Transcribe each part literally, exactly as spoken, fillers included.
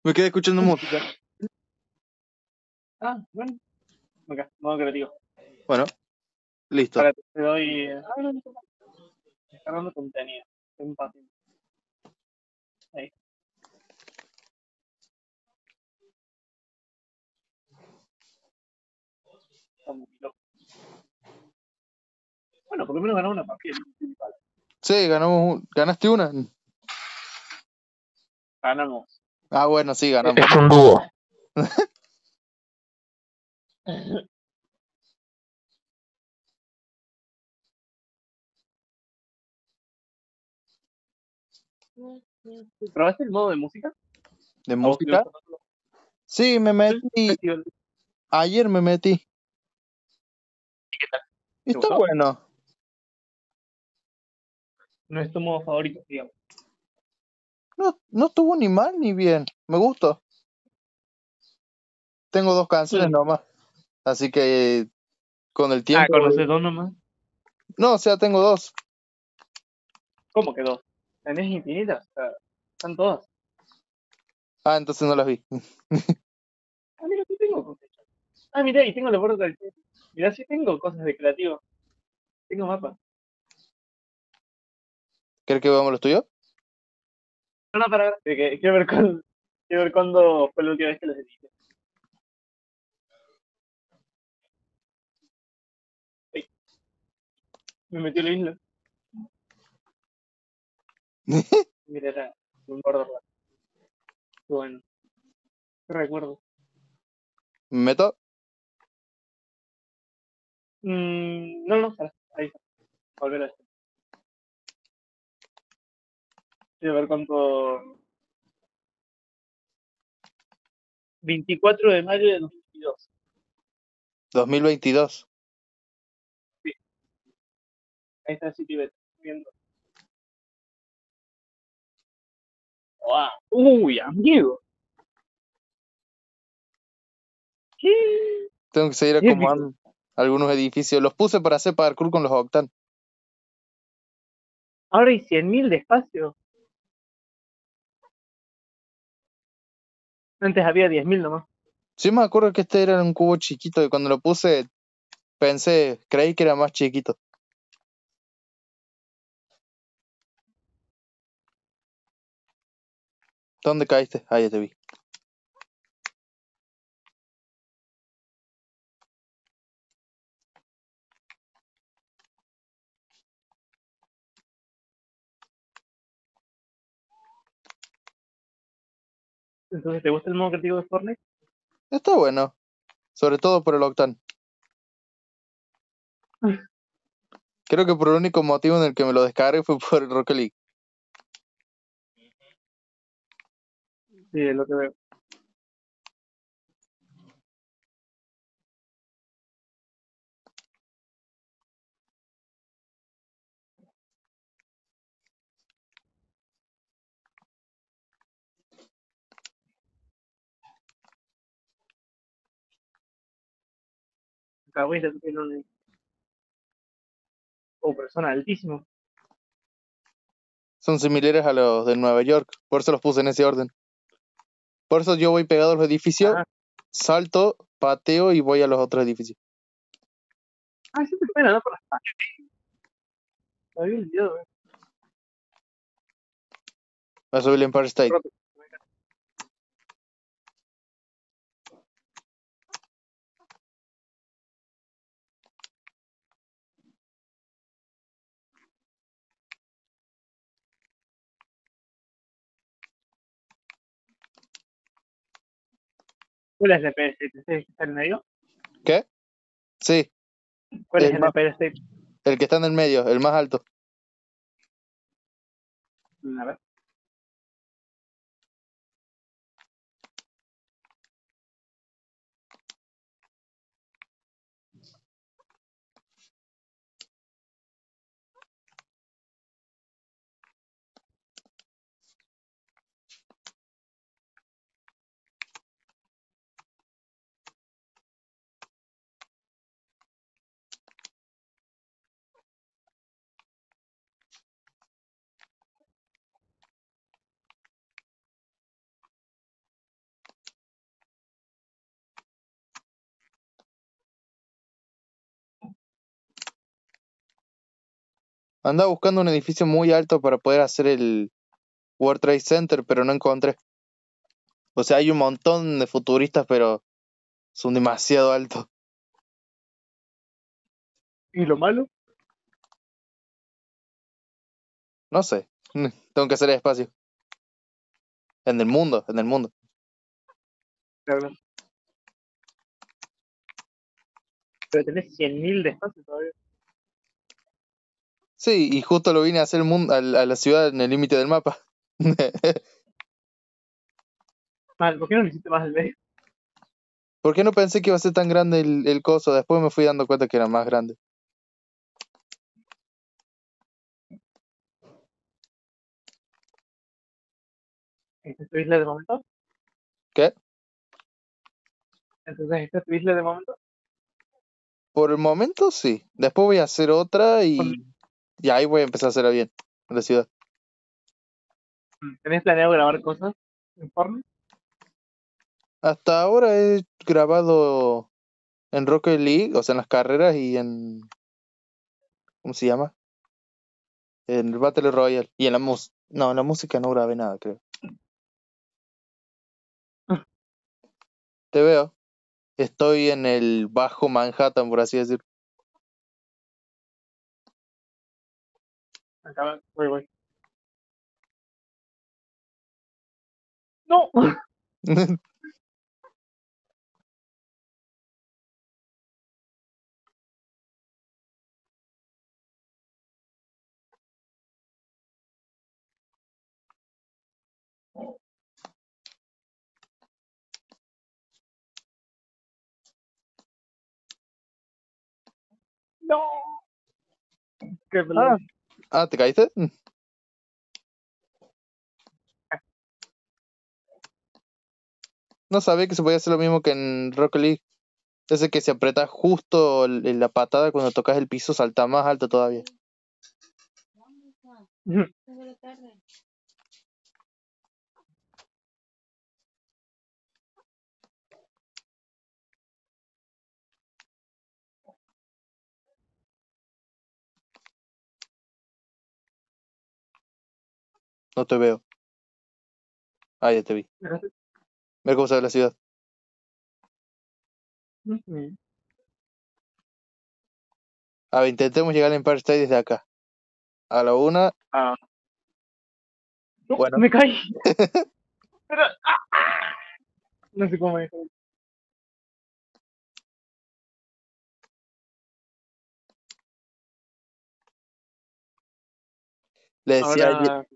Me quedé escuchando música. Ah, bueno. Acá, modo creativo. Bueno, listo. Ahora te doy. Ah, no, no, no. Descargando contenido. Ten paciencia. Ahí. Estamos locos. Bueno, por lo menos ganamos una partida. Sí, ganamos un- ¿Ganaste una? Ganamos. Ah, bueno, sí, ganamos. Es un dúo. ¿Probaste el modo de música? ¿De ¿A vos que te música? gusta tanto? Sí, me Sí, metí. festival. Ayer me metí. ¿Y qué tal? Y ¿Te está gustó? bueno. No es tu modo favorito, digamos. No, no estuvo ni mal ni bien. Me gustó. Tengo dos canciones Mm. nomás. Así que con el Ah, tiempo. ¿conoces dos nomás? No, o sea, tengo dos. ¿Cómo que dos? ¿Tenés infinitas? O sea, están todas. Ah, entonces no las vi. Ah, mira, sí tengo cosas. Ah, mira, y tengo la puerta del cielo. Mira, sí tengo cosas de creativo. Tengo mapas. ¿Crees que vamos a los tuyos? No, no, para ver. Que- que- Quiero ver cuándo, quiero ver cuándo fue la última vez que los edité. Ay, me metí en la isla. Mira, era un Borderlands. Qué bueno. Qué recuerdo. ¿Me meto? Mm, no, no, para. Ahí está. Volver a esto. Quiero ver cuánto. veinticuatro de mayo de dos mil veintidós. dos mil veintidós. Sí, ahí está el sitio beta. Viendo. ¡Wow! ¡Uy, amigo! ¿Qué? Tengo que seguir Épico. acomodando algunos edificios. Los puse para hacer parkour con los Octan. Ahora hay cien mil de espacio. Antes había diez mil nomás. Sí me acuerdo que este era un cubo chiquito y cuando lo puse pensé, creí que era más chiquito. ¿Dónde caíste? Ah, ya te vi. Entonces, ¿te gusta el modo creativo de Fortnite? Está bueno, sobre todo por el Octan. Creo que por el único motivo en el que me lo descargué fue por el Rocket League. Sí, es lo que veo. Acabo de tener un. Oh, pero son altísimos. Son similares a los de Nueva York, por eso los puse en ese orden. Por eso yo voy pegado a los edificios, Ah, salto, pateo y voy a los otros edificios. ah, sí te pueden andar por las paredes. Me había olvidado, eh. Me subí el Empire State. Roto. ¿Cuál es el Empire State? ¿Este es el que está en el medio? ¿Qué? Sí, ¿Cuál es el, el más, Empire State? el que está en el medio, el más alto. Mm, A ver. Andaba buscando un edificio muy alto para poder hacer el World Trade Center, pero no encontré. O sea, hay un montón de futuristas, pero son demasiado altos. ¿Y lo malo? No sé. Tengo que hacer espacio. En el mundo, en el mundo. Claro. Pero tenés cien mil de espacio todavía. Sí, y justo lo vine a hacer el mundo, a, la- a la ciudad en el límite del mapa. Mal, ¿por qué no lo hiciste más del medio? ¿Por qué no pensé que iba a ser tan grande el, el coso? Después me fui dando cuenta que era más grande. ¿Esta es tu isla de momento? ¿Qué? Entonces, ¿esta es tu isla de momento? Por el momento sí. Después voy a hacer otra Con- y, y ahí voy a empezar a hacerla bien en la ciudad. ¿Tenés planeado grabar cosas en Fortnite? Hasta ahora he grabado en Rocket League, o sea, en las carreras y en... ¿Cómo se llama? En el Battle Royale. Y en la música. No, en la música no grabé nada, creo. Te veo. Estoy en el bajo Manhattan, por así decir. Acá, voy, voy. ¡No! ¡No! ¡Qué pelea! Ah, ah, ¿te caíste? No sabía que se podía hacer lo mismo que en Rocket League. Ese que si apretas justo el- la patada cuando tocas el piso salta más alto todavía. No te veo. Ah, ya te vi. Gracias. Mira cómo se ve la ciudad. Ujú. A ver, intentemos llegar al Empire State desde acá. A la una. Ah, no, Bueno. me caí. Pero, ah, no sé cómo me dejó. Le decía ayer. Ahora,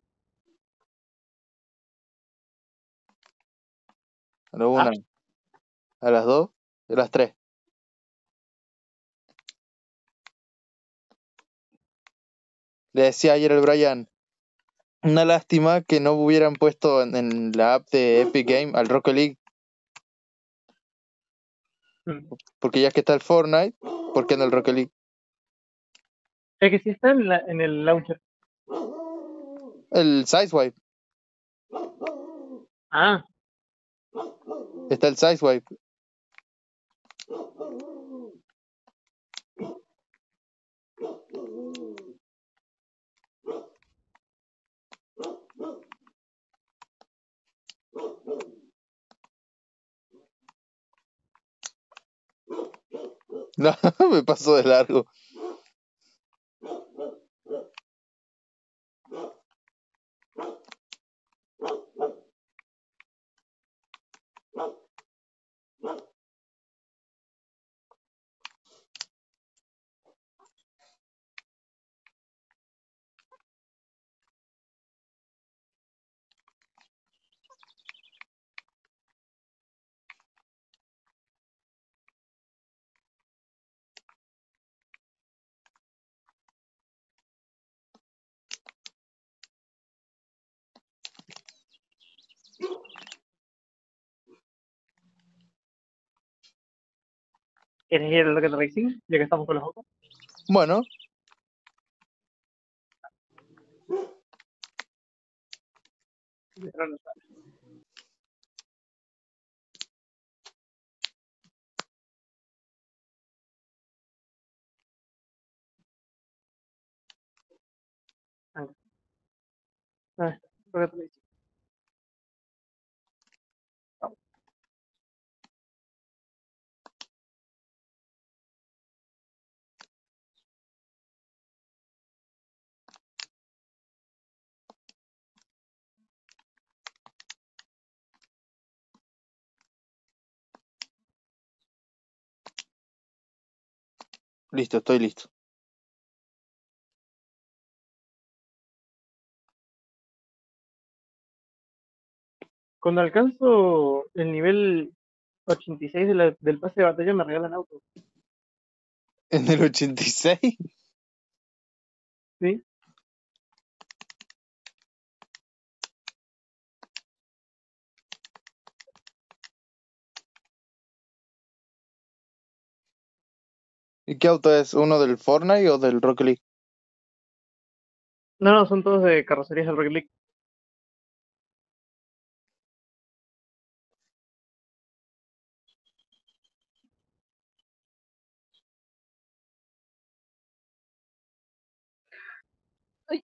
A la ah, una. A las dos. A las tres. Le decía ayer al Brian. Una lástima que no hubieran puesto en, en la app de Epic Game al Rocket League. mm. Porque ya que está el Fortnite, ¿por qué no el Rocket League? Es que si está en, la- en el launcher. El Sideswipe. Ah, Está el Sideswipe. No, me pasó de largo. ¿quieres ir al Rocket Racing? Ya que estamos con los ojos. Bueno, Pero no está. Ah, creo que te lo hice. Vamos. Listo, estoy listo. Cuando alcanzo el nivel ochenta y seis de la- del pase de batalla me regalan auto. ¿En el ochenta y seis? ¿Sí? ¿Y qué auto es? ¿Uno del Fortnite o del Rocket League? No, no, son todos de carrocerías del Rocket League. Ay.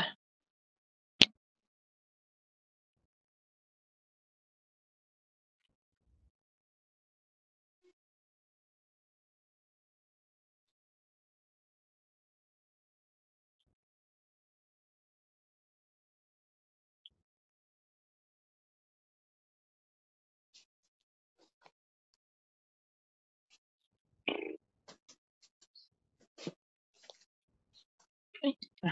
Ay.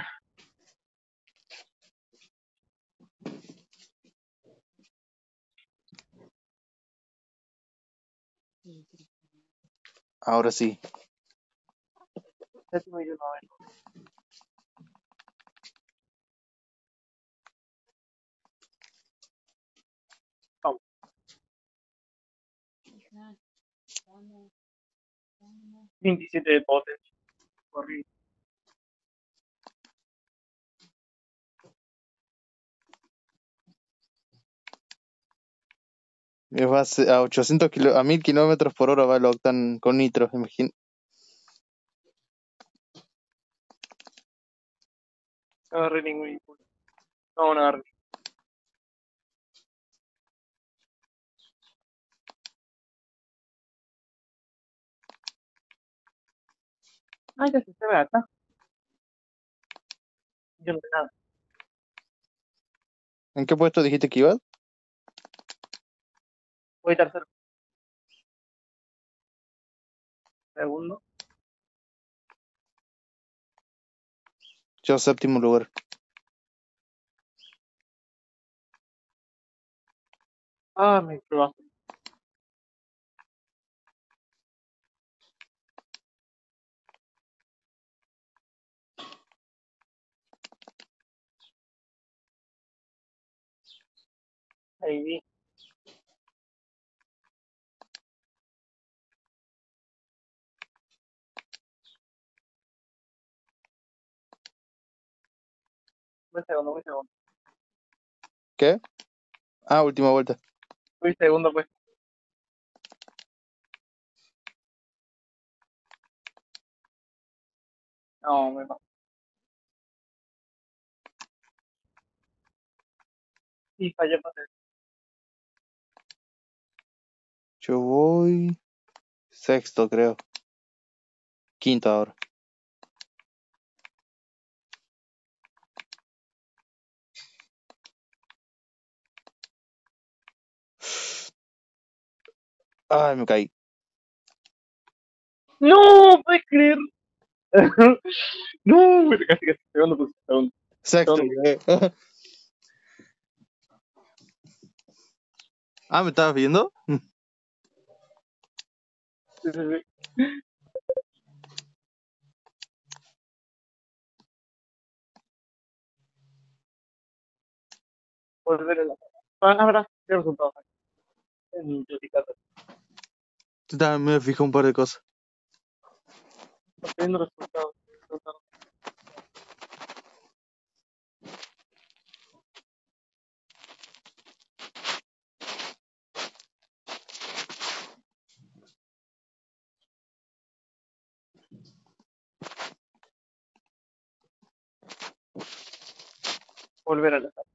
Ahora sí. Séptimo y yo noveno. Vamos. veintisiete de potencia. Horrible. Me va a se- a ochocientos kilo, a mil kilómetros por hora va el Octane con nitro, imagín. No agarré ningún impulso. No, no agarré. Ay, ya se ve acá. Yo no sé nada. ¿En qué puesto dijiste que ibas? Voy tercero. Segundo. Yo séptimo lugar. Ah, me probaste. Ahí vi. Voy segundo, voy segundo. ¿Qué? Ah, última vuelta. Voy segundo, pues. No, me pasó. Y fallé pasé. Yo voy sexto, creo. Quinto ahora. Ay, me caí. ¡No! ¿Puedes creer? No, me casi casi. Segundo, pues. Segundo. Sexto, Segundo. llegué. Ah, ¿me estabas viendo? Sí, sí, sí. Por ver el. Ah, ahora, ¿qué resultados hay? En Yoticato. Tú también me fijé un par de cosas. Estoy viendo resultados. Resultados. volver a la sala.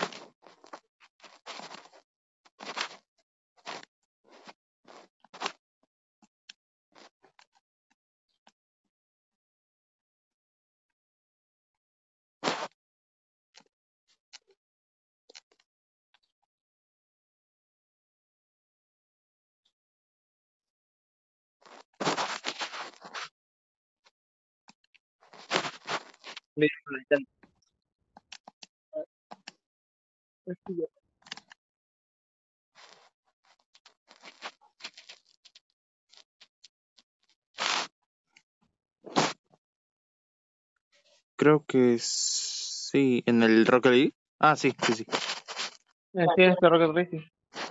Me dijo la intento. Creo que sí, en el Rocket League. Ah, sí, sí, sí. Eh, Sí, este Rocket Racing.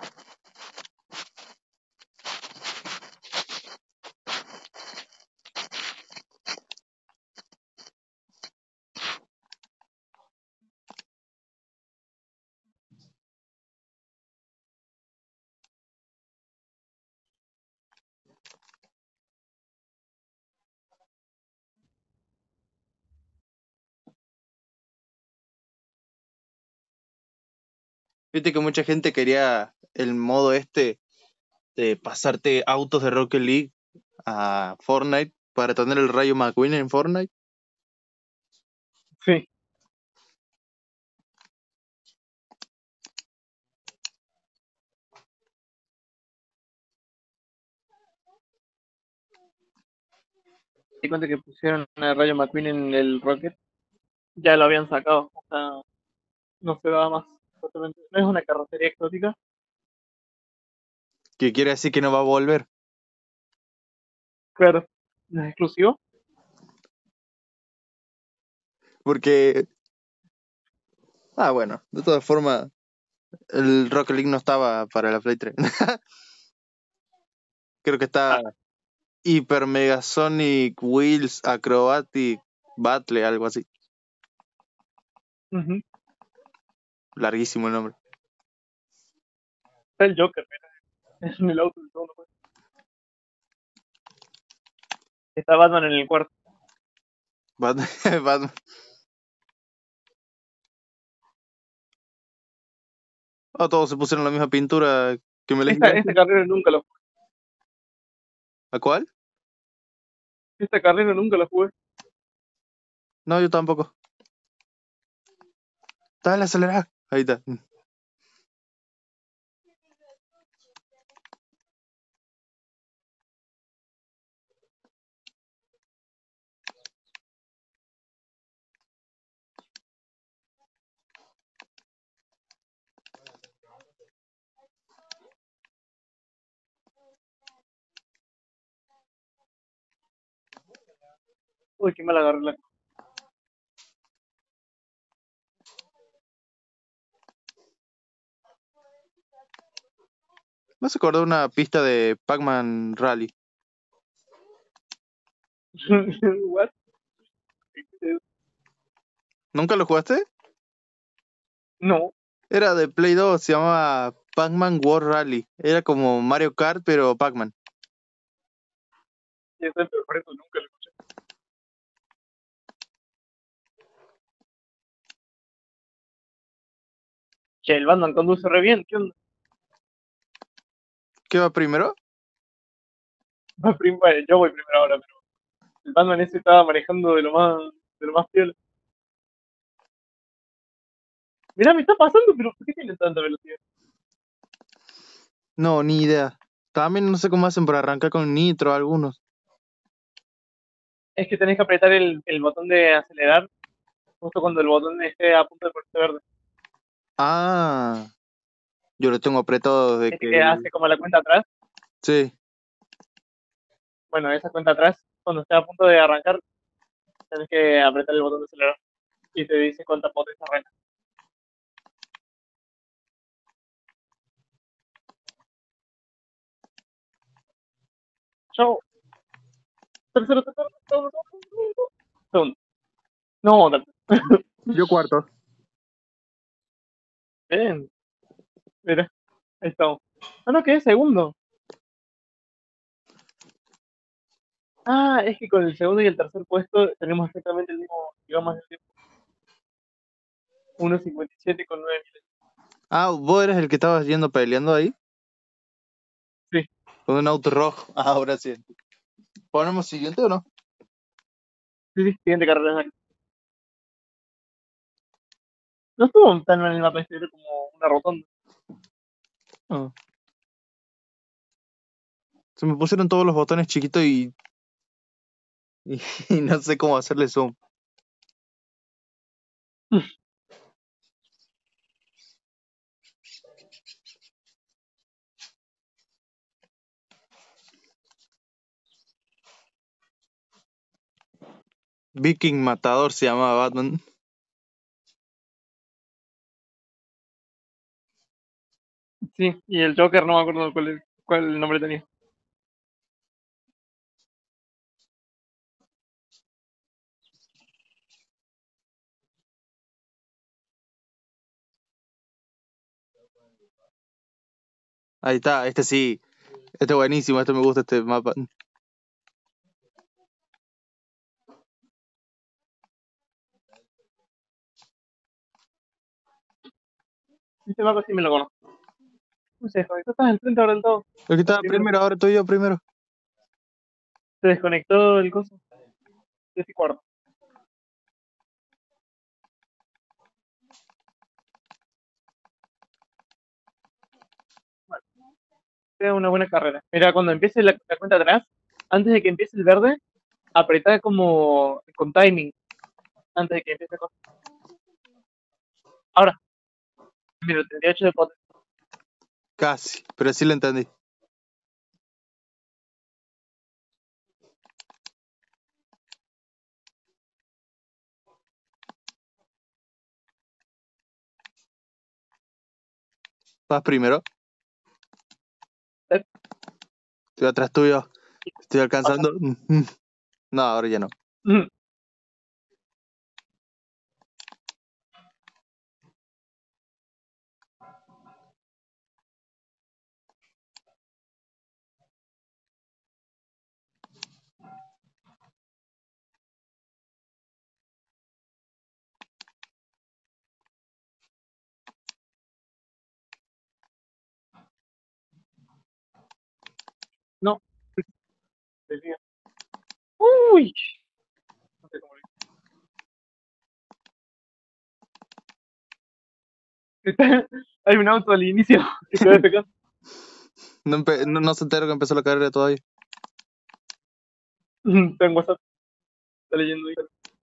Viste que mucha gente quería el modo este de pasarte autos de Rocket League a Fortnite para tener el Rayo McQueen en Fortnite. Sí. Te cuenta que pusieron a Rayo McQueen en el Rocket. Ya lo habían sacado. O sea, no se daba más. Supuestamente. No es una carrocería exótica. Que quiere decir que no va a volver. Claro. No es exclusivo. Porque. Ah, bueno, de todas formas, el Rocket League no estaba para la Play tres. Creo que está Ah, Hyper Mega Sonic Wheels Acrobatic Battle, algo así. ujú. Larguísimo el nombre. Está el Joker, mira. En el auto del segundo juego. Está Batman en el cuarto. Bat- Batman. Oh, todos se pusieron la misma pintura que me la Esta, esta encanta. carrera nunca lo jugué. ¿A cuál? Esta carrera nunca la jugué. No, yo tampoco. Dale, acelera. Ahí está. Uy, qué mal agarré la. Me hace acordar una pista de Pac-Man Rally. What? ¿Nunca lo jugaste? No. Era de Play dos, se llamaba Pac-Man World Rally. Era como Mario Kart, pero Pac-Man. Ya sé, pero por eso nunca lo escuché. Che, el Batman conduce re bien. ¿Qué onda? ¿Qué va primero? Va prim- bueno, yo voy primero ahora, pero el Batman ese estaba manejando de lo más, de lo más piola. Mirá, me está pasando, pero ¿por qué tiene tanta velocidad? No, ni idea. También no sé cómo hacen para arrancar con nitro algunos. Es que tenés que apretar el, el botón de acelerar justo cuando el botón esté a punto de ponerse verde. Ah, yo lo tengo apretado desde Este que que hace el... como la cuenta atrás. Sí. Bueno, esa cuenta atrás, cuando esté a punto de arrancar, tenés que apretar el botón de acelerar y te dice cuánta potencia arranca. Yo, tercero, tercero, segundo, segundo, segundo. No, tercero. Yo cuarto. Bien, mira, ahí estamos. Ah, no, que es segundo. Ah, es que con el segundo y el tercer puesto tenemos exactamente el mismo, digamos, el tiempo. uno cincuenta y siete con nueve mil. Ah, vos eres el que estabas yendo peleando ahí. Sí. Con un auto rojo. Ah, ahora sí. ¿Ponemos siguiente o no? Sí, sí, siguiente carrera. No estuvo tan mal el mapa este, era como una rotonda. Ah. Se me pusieron todos los botones chiquitos y, y, y no sé cómo hacerle zoom. Viking Matador se llamaba Batman. Sí, y el Joker no me acuerdo cuál, cuál nombre tenía. Ahí está, este sí. Este es buenísimo, este me gusta este mapa. Este mapa sí me lo conozco. No sé, Javi, tú estás enfrente ahora del todo. El que estaba Primero, primero, ahora estoy yo primero. se desconectó el coso. Tres y cuarto. Vale, sea una buena carrera. Mira, cuando empiece la, la cuenta atrás, antes de que empiece el verde, apretá como con timing. Antes de que empiece el coso. Ahora, mira, treinta y ocho de potencia. Casi, pero sí lo entendí. ¿Vas primero? ¿Eh? Estoy atrás tuyo. Estoy alcanzando. No, ahora ya no. No, decía. Uy, no sé cómo lo hice. Hay un auto al inicio que se va a pegar. No, empe- no, no se enteró que empezó la carrera todavía. Está en WhatsApp, está leyendo ahí.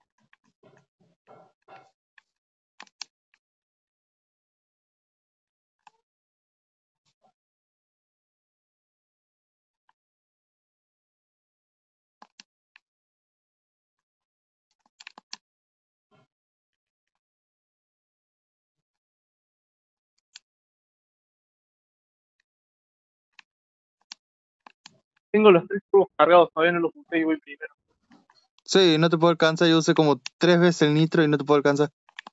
Tengo los tres juegos cargados, todavía no los puse y voy primero. Sí, no te puedo alcanzar. Yo usé como tres veces el nitro y no te puedo alcanzar.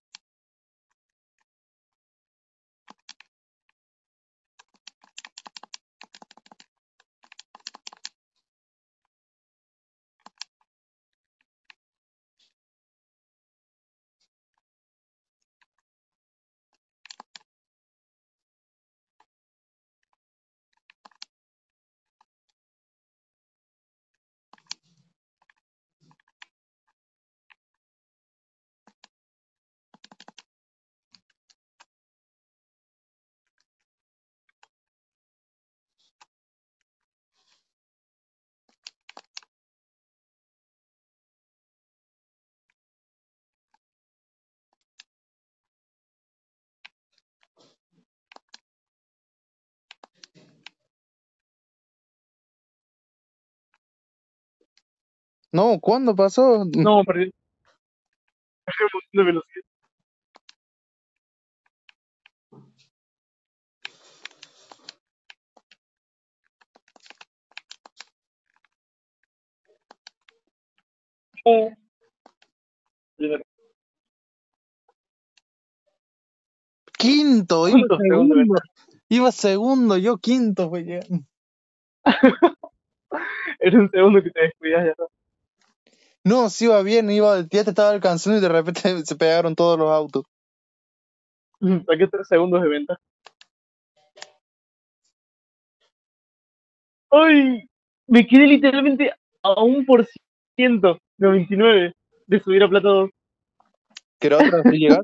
No, ¿cuándo pasó? No, perdí. Perdí un montón de velocidad. No. Primero. Quinto, iba ¿Cuántos segundos de segundo. ventaja? Iba segundo, yo quinto, güey. Era un segundo que te descuidas ya está. No, sí iba bien, iba, ya te estaba alcanzando y de repente se pegaron todos los autos. Saqué tres segundos de venta. ¡Ay! Me quedé literalmente a un por ciento, noventa y nueve, de subir a plata dos. ¿Qué otra así llegas?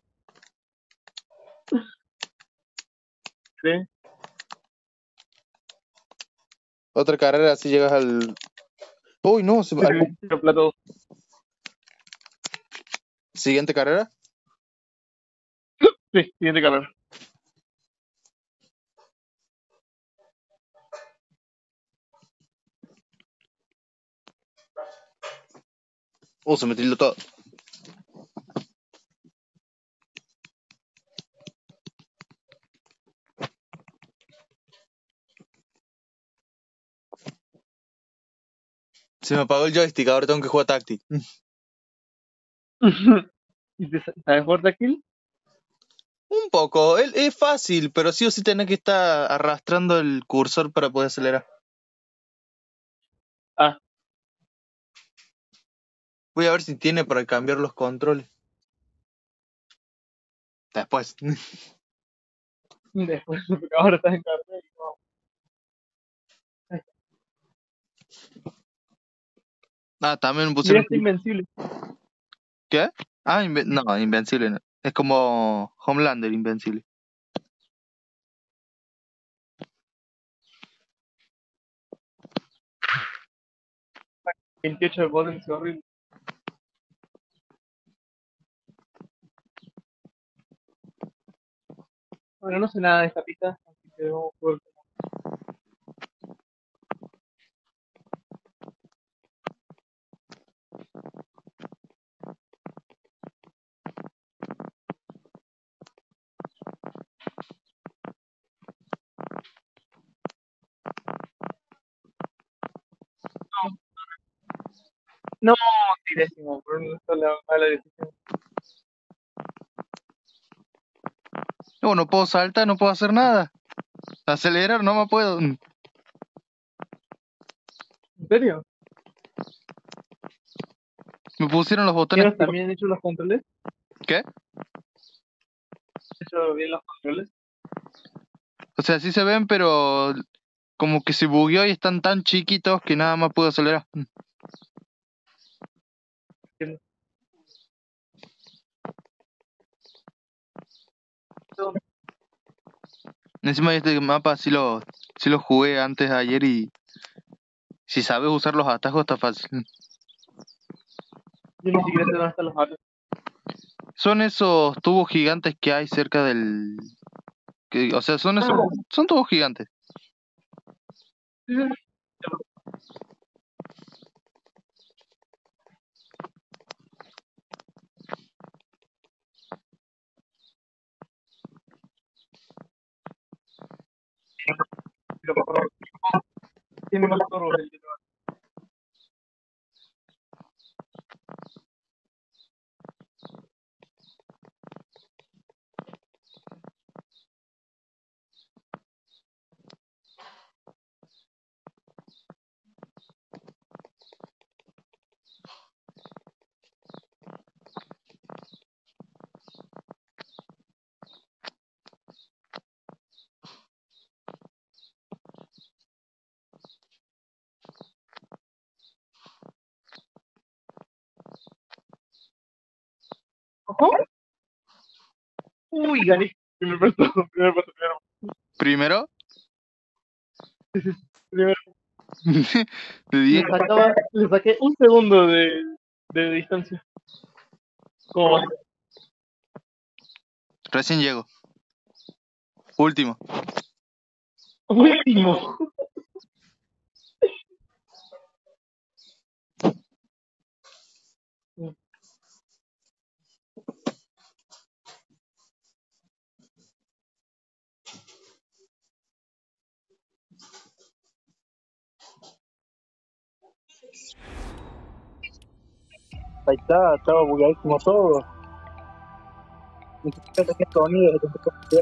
¿Sí? Otra carrera así llegas al. Uy, no, se... al... Subir a plata dos. Siguiente carrera. Sí, siguiente carrera. Uh, se me tildó todo. Se me apagó el joystick, ahora tengo que jugar táctil. ¿Y te sabes jugar táctil? Un poco, es, es fácil, pero sí o sí tenés que estar arrastrando el cursor para poder acelerar. Ah, Voy a ver si tiene para cambiar los controles. Después. después, porque ahora estás en carrera y no. Ah, también me Mira, pusieron. está invencible. ¿Qué? Ah, inve- no, Invencible no. Es como Homelander, Invencible. veintiocho de potencia, horrible. Bueno, no sé nada de esta pista, así que vamos a jugar. No, sí, décimo, pero no está la mala decisión. No, no puedo saltar, no puedo hacer nada. Acelerar no me puedo. ¿En serio? Me pusieron los botones. ¿Tienes también hecho los controles? ¿Qué? ¿Has hecho bien los controles? O sea, sí se ven, pero como que se bugueó y están tan chiquitos que nada más puedo acelerar. Entiendo. Encima este mapa sí lo, sí lo jugué antes de ayer y si sabes usar los atajos está fácil. Yo ni siquiera sé dónde están los datos. Son esos tubos gigantes que hay cerca del... que- o sea, son esos... Son tubos gigantes. Tiene más curvos el que Ojo. Uy, gané. Primer puesto, primer puesto, Primero, primero. de Le diez. sacaba, le saqué un segundo de, de distancia. ¿Cómo va? Recién llego. Último. Último. Ahí está, estaba bugueadísimo todo. Ni siquiera tenía sonido, le conté con-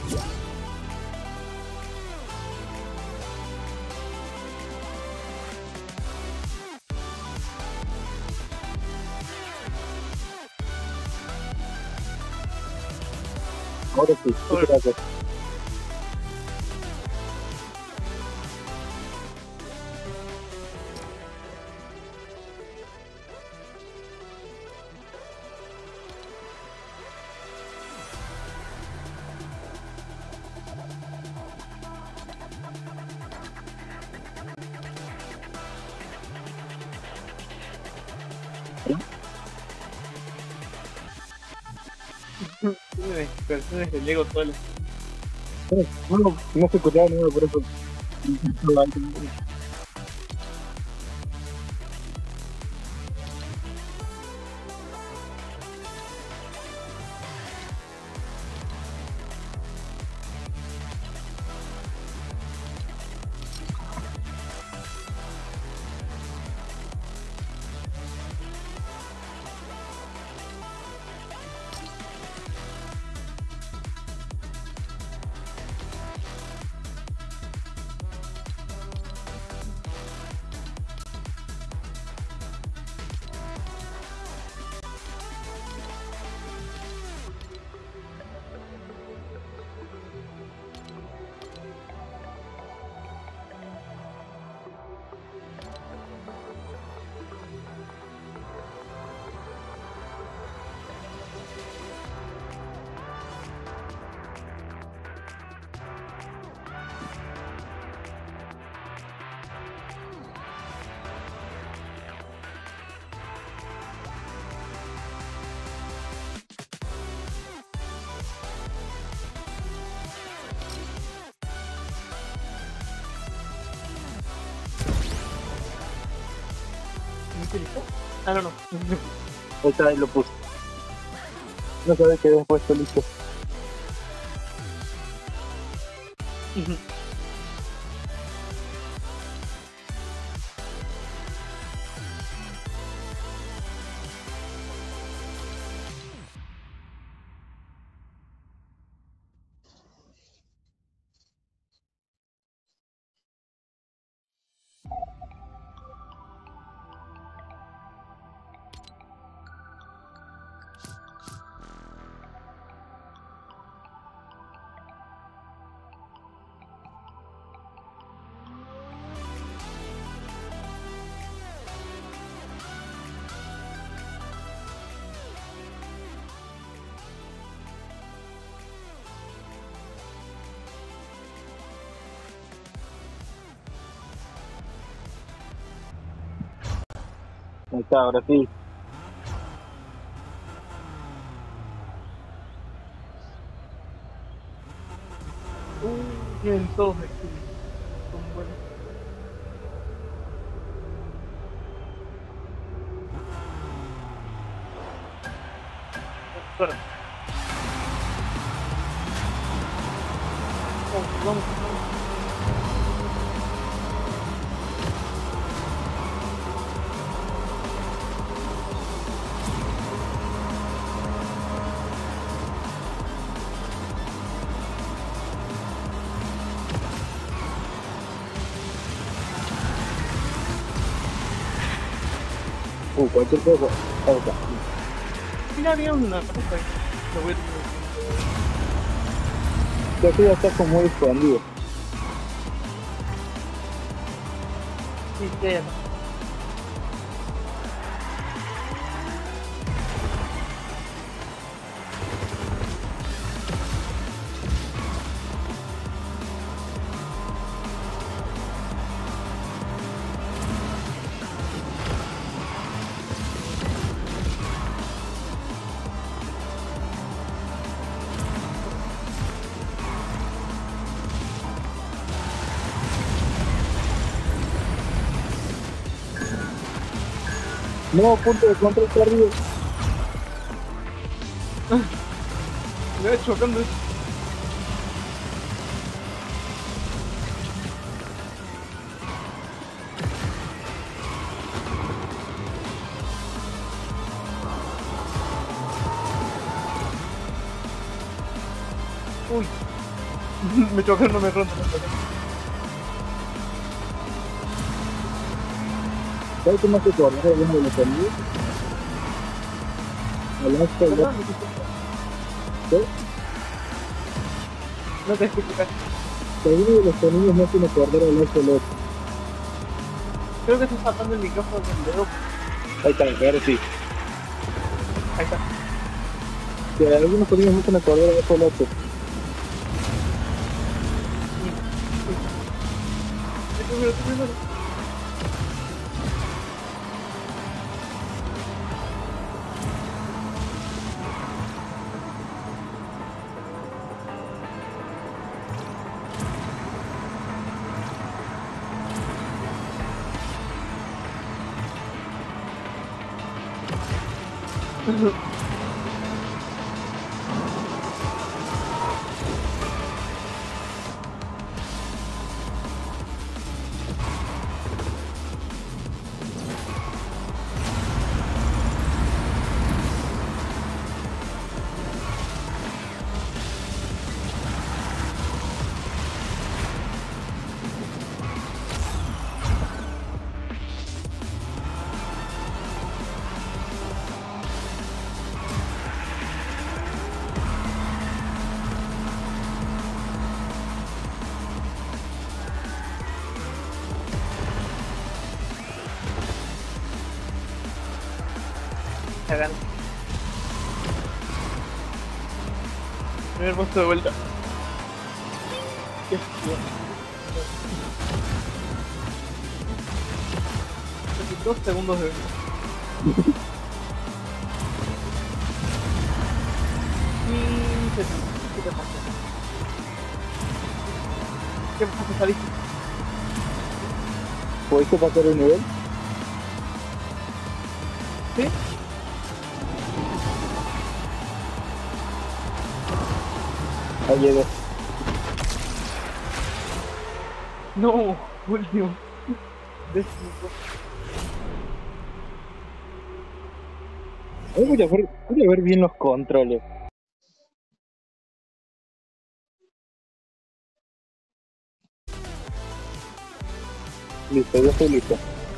Ahora sí, Ahora. gracias. Tiene versiones de Lego todas las. No, no, no se escuchaba nada, por eso. ¿Qué listo? Ah, no, no. Ahí está, ahí lo puse. No sabes que habías puesto listo. Ahí está, ahora sí. Uh, tienen todos de aquí. Son buenos. Bueno. Vamos, vamos, vamos. Uh, cualquier cosa. Ahí está. Mira, había una cosa ahí. Lo voy a tener. Que aquí ya está como muy expandido. Sí, ya, ya. No, punto de control está arriba. Me voy chocando. Uy. Me chocaron, no me ronda. ¿Sabes cómo se acordar de uno de los sonidos? Hablaste de Perdón, no te escucho. ¿qué? No te escucho casi. Uno de los sonidos me hacen acordar al otro loco. Creo que estás tapando el micrófono con el dedo. Ahí está, ahora sí. Ahí está. Que algunos sonidos me hacen acordar al otro loco. Estoy primero, estoy primero. Ya gané. Primer puesto de vuelta. Yes, bien. Casi dos segundos de venta. Y se ¿qué te pasa? ¿Qué pasa? ¿Saliste? ¿Pudiste pasar el nivel? ¿Sí? Ahí llegué. No, último. Décimo. Voy a ver, voy a ver bien los controles. Listo, ya estoy listo.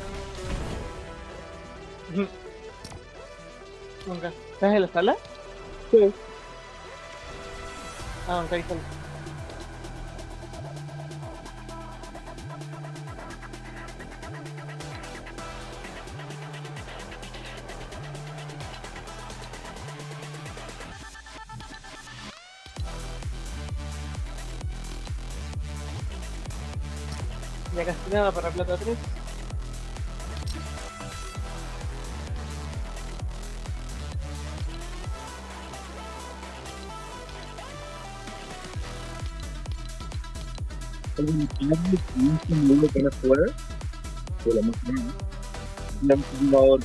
Nunca. ¿Estás en la sala? Sí. Ah, nunca ahí sala. Ya casi nada para plata tres. Hay un cable que no es un mundo que no puede. De la más grande. La jugador.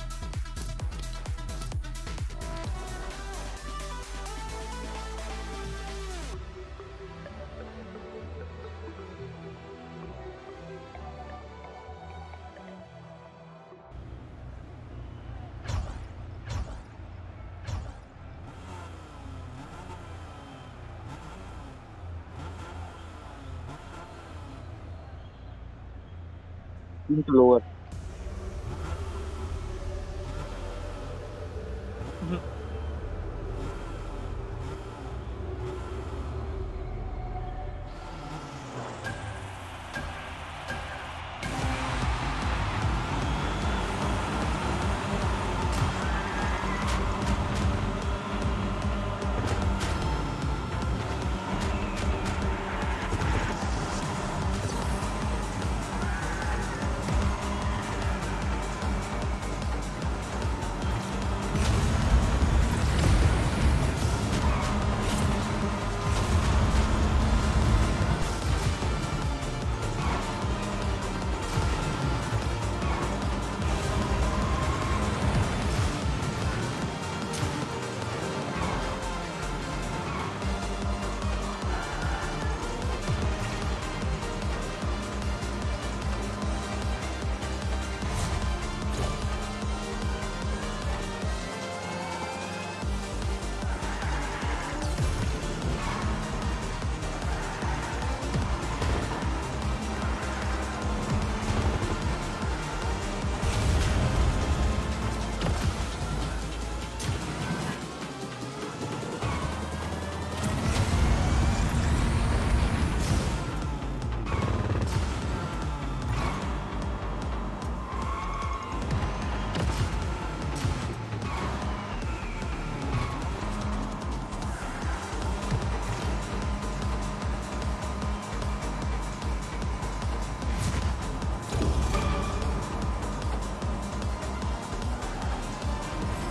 Quinto lugar.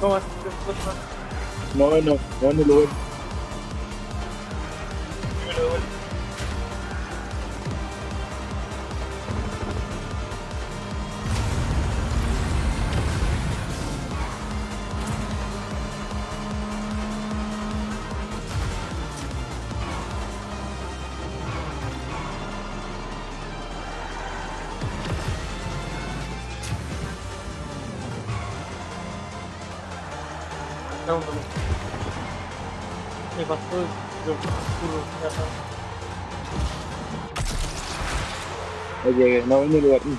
¿Cómo haces? No, no, no, no lo veo. Primero de vuelta. Segundo. Me pasó el lo curvo, ya está. No llegué, no veo ni lugar. Mm.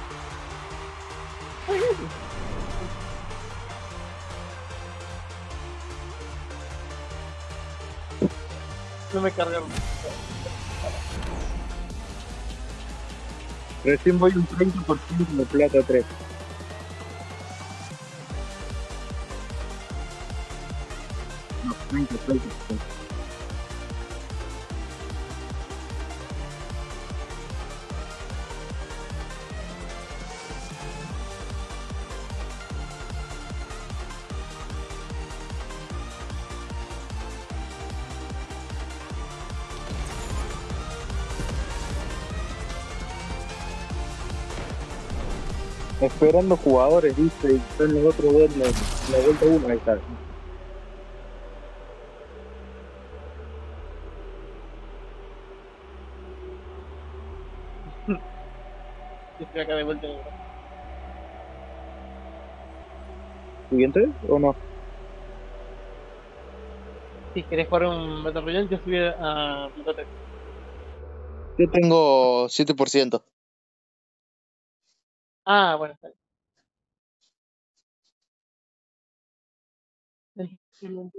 No me cargaron. Recién voy un treinta por ciento de plata tres. No, treinta, treinta por ciento. Esperan los jugadores, dice, y están los otros dos en la, en la vuelta uno, ahí está. Yo estoy acá de vuelta en el brazo. ¿Siguiente o no? Si querés jugar un Battle Royale, yo subí a Plata tres. Yo tengo siete por ciento. Ah, bueno, está bien. Excelente.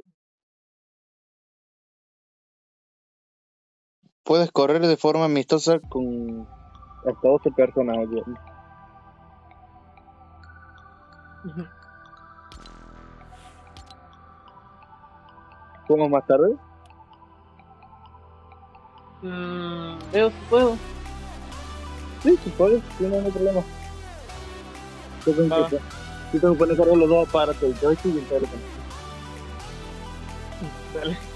Puedes correr de forma amistosa con Hasta doce personas aquí. Ujú. ¿Cómo más tarde? Mm, veo si puedo. Sí, si puedes, sí, no hay problema. Yo tengo Va. que, yo tengo que poner cargar los dos aparatos, el joystick y el teléfono. Dale.